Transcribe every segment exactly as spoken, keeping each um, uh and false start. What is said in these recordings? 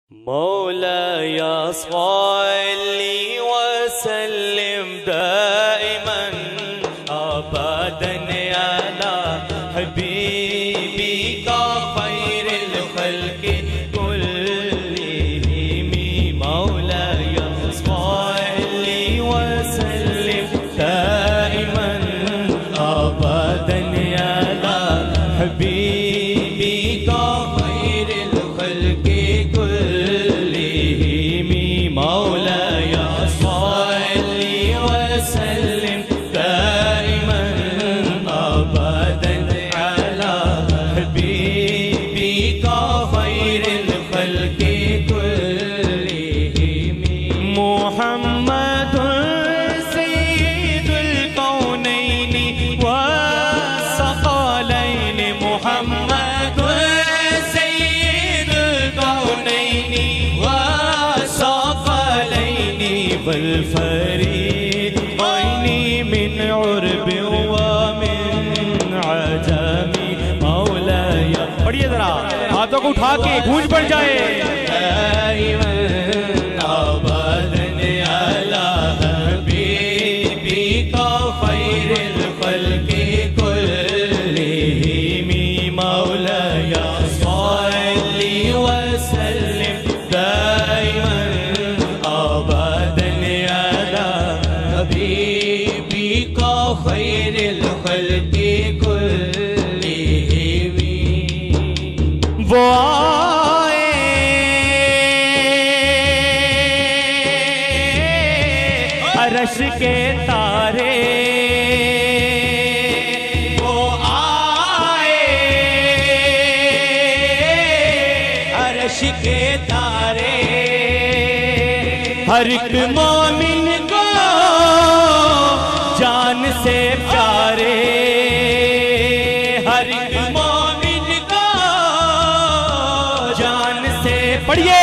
مولاي صل وسلم دائما ابدا على حبيبك خير الخلق كلهم. مولاي صل وسلم دائما ابدا على حبيبك خير الخلق كلهم. مولاي صل وسلم دائما ابدا على حبيبك خير الخلق كلهم. محمد سيد الكونين والثقلين. محمد سيد الكونين والثقلين والفريد عيني من عرب ومن عجم. مولاي پڑھیے ذرا ہاتھوں کو اٹھا کے گونج پڑ جائے. دائما ابدا على حبيبك خير الخلق كلهم. مولاي صل وسلم دائما ابدا على حبيبك خير الخلق كلهم. وہ آئے عرش کے تارے. وہ آئے عرش کے تارے. ہر ایک مومن کو جان سے پیارے. ہر ایک مومن کو جان سے پڑھیے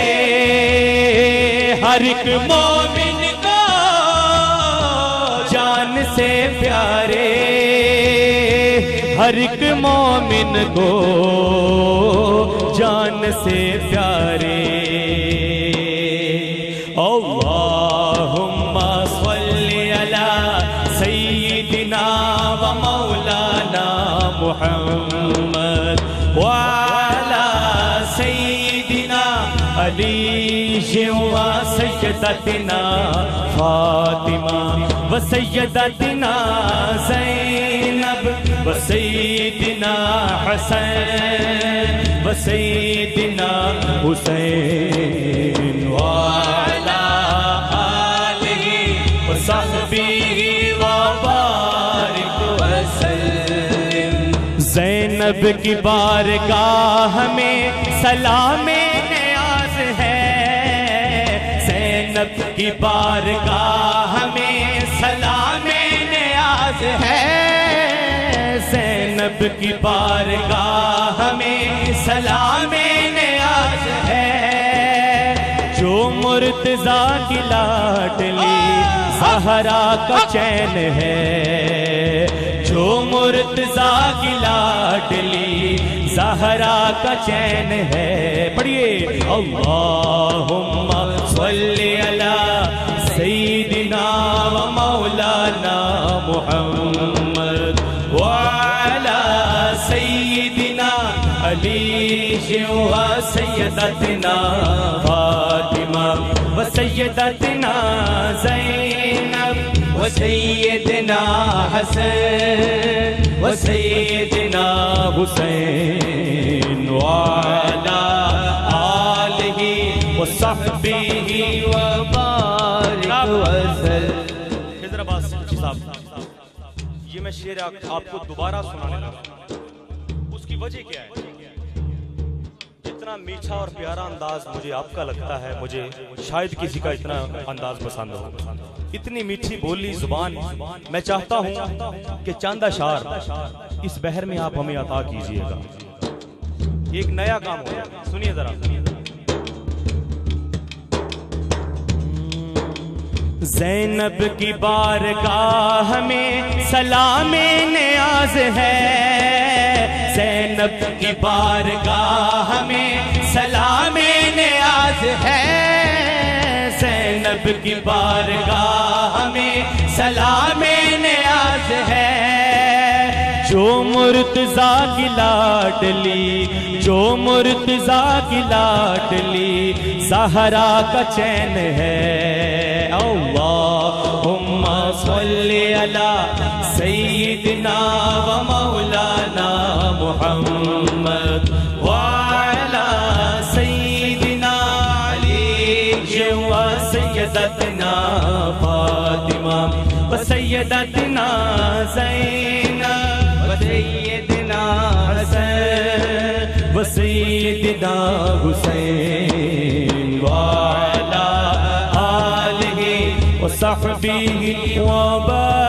ہر ایک مومن کو جان سے پیارے. ہر ایک مومن کو جان سے پیارے. اللہم صل علی سیدنا و مولانا محمد وعلی سیدنا علی و سیدتنا فاطمہ و سیدتنا زینب و سیدنا حسن و سیدنا حسین وعلی آلہ و صحبہ و بارک وسلم. زینب کی بارگاہ میں سلام نیاز ہے. زینب کی بارگاہ میں سلام نیاز ہے. زینب کی بارگاہ میں سلام نیاز ہے. جو مرتضیٰ کی لاڈلی زہرا کا چین ہے. جو مرتضیٰ کی لاڈلی زہرا کا چین ہے. پڑھیے اللہم صل علی سیدنا و مولانا محمد وعلی سیدنا علی و سیدتنا فاطمہ و سیدتنا زینب و سیدنا حسن و سیدنا حسین وعلی آلہ و صحبہ و بارک وسلم. حیدرآباد صاحب یہ میں شعر آپ کو دوبارہ سنانے لگا. اس کی وجہ کیا ہے؟ اتنا میٹھا اور پیارا انداز مجھے آپ کا لگتا ہے, مجھے شاید کسی کا اتنا انداز پسند ہو. اتنی میٹھی بولی زبان میں چاہتا ہوں کہ چاند اشعار اس بحر میں آپ ہمیں عطا کیجئے گا. ایک نیا کام ہو. سنیے ذرا. زینب کی بارگاہ میں سلام نیاز ہے. زینب کی بارگاہ میں سلام نیاز غیب کی بارگاہ میں سلام نیاز ہے. جو مرتضیٰ کی لاڈلی جو مرتضیٰ کی لاڈلی زہرا کا چین ہے. اللہم صلی علی سیدنا و مولانا محمد وعلی سیدنا علی و سیدتنا فاطمہ و سیدتنا زینب و سیدنا حسن و سیدنا حسین وعلی آلہ و صحبہ و بارک